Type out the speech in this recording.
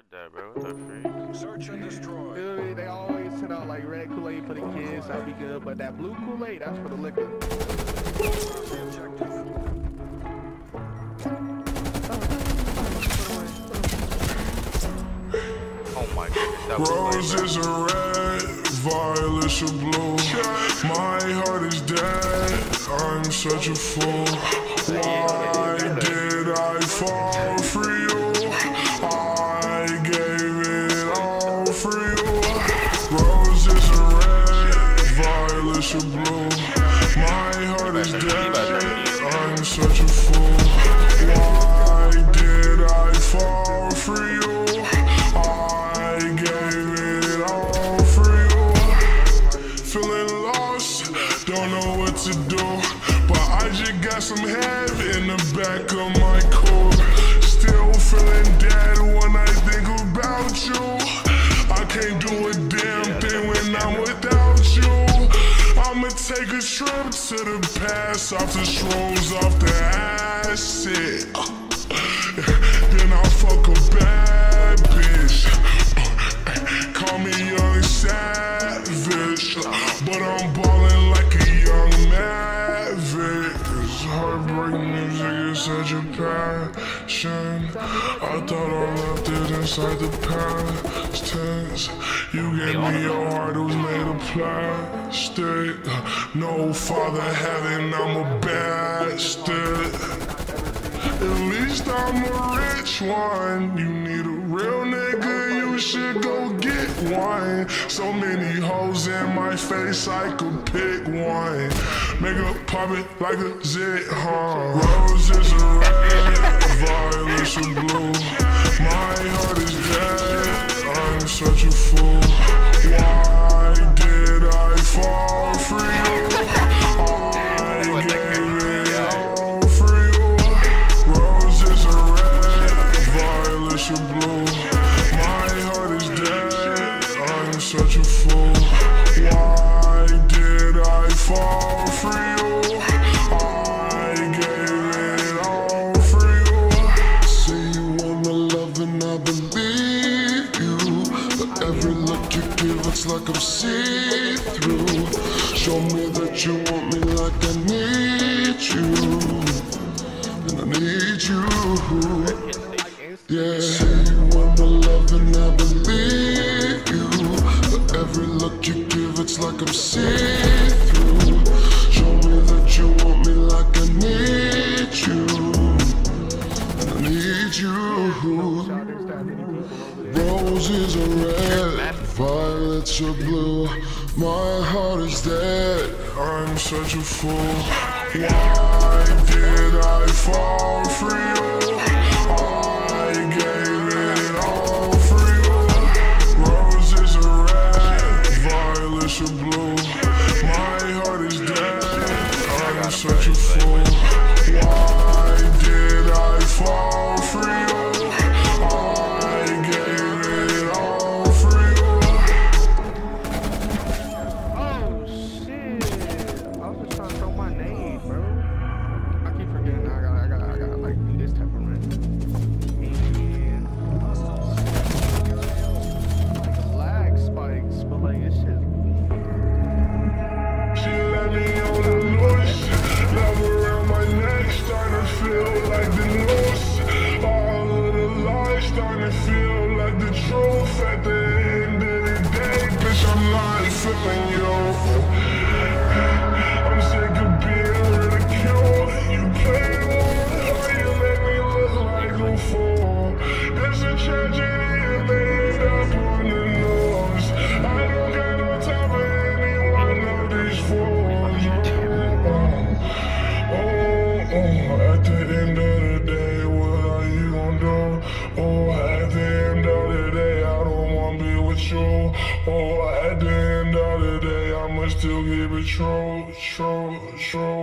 that, bro. What the freak? Search and destroy. Dude, they always send out like red Kool-Aid for the kids, that'd be good. But that blue Kool-Aid, that's for the liquor. Oh my goodness, that was Roses are red, violets are blue. My heart is dead, I'm such a fool. Why did I fall for you? I gave it all for you. Roses are red, violets are blue. My heart is dead, I'm such a fool. Why did I fall for you? Don't know what to do, but I just got some head in the back of my core. Still feeling dead when I think about you. I can't do a damn thing when I'm without you. I'ma take a trip to the past, off the shrooms, off the acid. Then I'll fuck a bad bitch. Call me young savage, but I'm ballin' like a young maverick. This heartbreak music is such a passion. I thought I left it inside the past tense. You gave me your heart, it was made of plastic. No father having, I'm a bastard. At least I'm a rich one. You need a real nigga, you should go get one. So many hoes in my face, I could pick one. Make her pop it like a zit, huh? Roses are red, violets are blue. My heart is dead, I'm such a fool. Why did I fall for you? I gave it all for you. Roses are red, violets are blue. My heart is dead, I'm such a fool. Why did I fall for you? I gave it all for you. Say you wanna love and I believe you, but every look you give, it's like I'm see-through. Show me that you want me like I need you, and I need you. Yeah, say you wanna love and I believe you, but every look you give, it's like I'm see-through. Show me that you want me like I need you, and I need you. Roses are red, violets are blue. My heart is dead, I'm such a fool. Why did I fall for you? I gave it all for you. Roses are red, violets are blue. My heart is dead, I'm such a fool. Why did I fall for you? I gave it all for you. Oh shit! I was just trying to throw my name, bro. I keep forgetting. I gotta like do this type of run. Like lag spikes, but like this shit. She let me on the loose, love around my neck, starting to feel like the noose. All of the lies starting to feel like the truth. At the end of the day, bitch, I'm not feeling you. I'm sick of being ridiculed. You play one, you make me look like a fool. It's a tragedy if they end up on the news. I don't got no time for any one of these fools. At the end of the day, what are you gon' do? Oh, at the end of the day, I don't wanna be with you. Oh, at the end of the day, I'ma still keep it true, true, true.